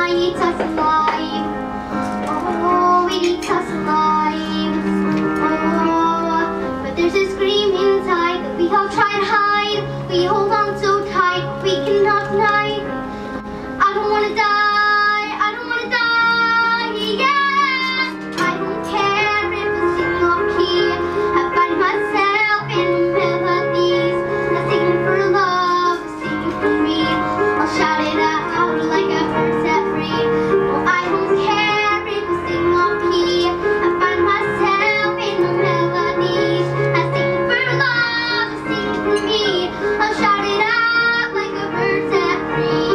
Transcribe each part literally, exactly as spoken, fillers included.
night eats us alive. Oh, it eats us alive. Oh, but there's a scream inside that we all try to hide. We hold on so tight, but we cannot deny. I don't wanna die, I don't wanna die, yeah. I don't care if I sing off key. I find myself in the melodies. I'm singing for love, singing for me. I'll shout it out like a bird set free. No, I don't care if I sing off key. I find myself in the melodies. I'm singing for love, singing for me. I'll shout it out like a bird set free.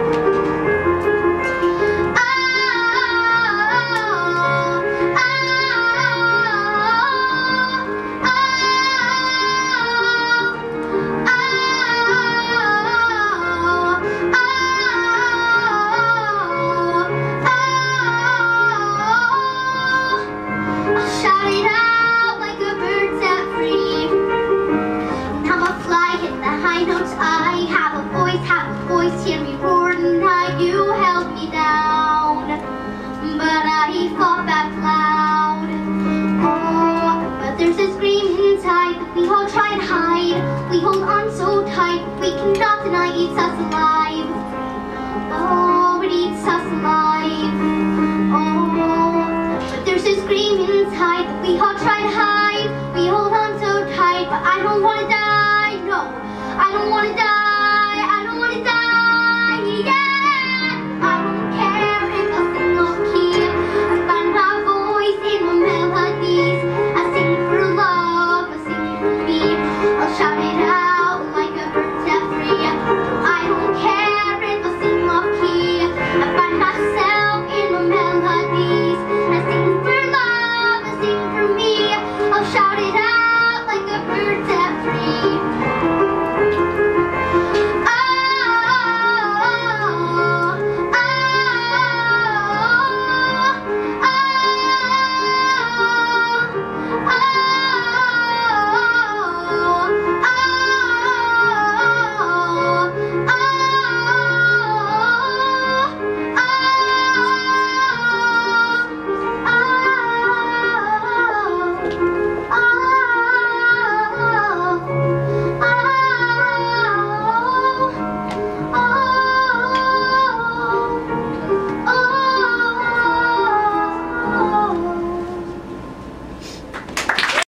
Shout it out like a bird set free. And I'm a fly, hit the high notes. I have a voice, have a voice. Hear me roar tonight. You held me down, but I fought back loud. Oh, but there's a scream inside that we all try to hide. We hold on so tight, we cannot deny it's us alive. Oh, it eats us alive. Oh, but there's a scream inside that we all try to hide. We hold on so tight, but I don't wanna die, no, I don't wanna die.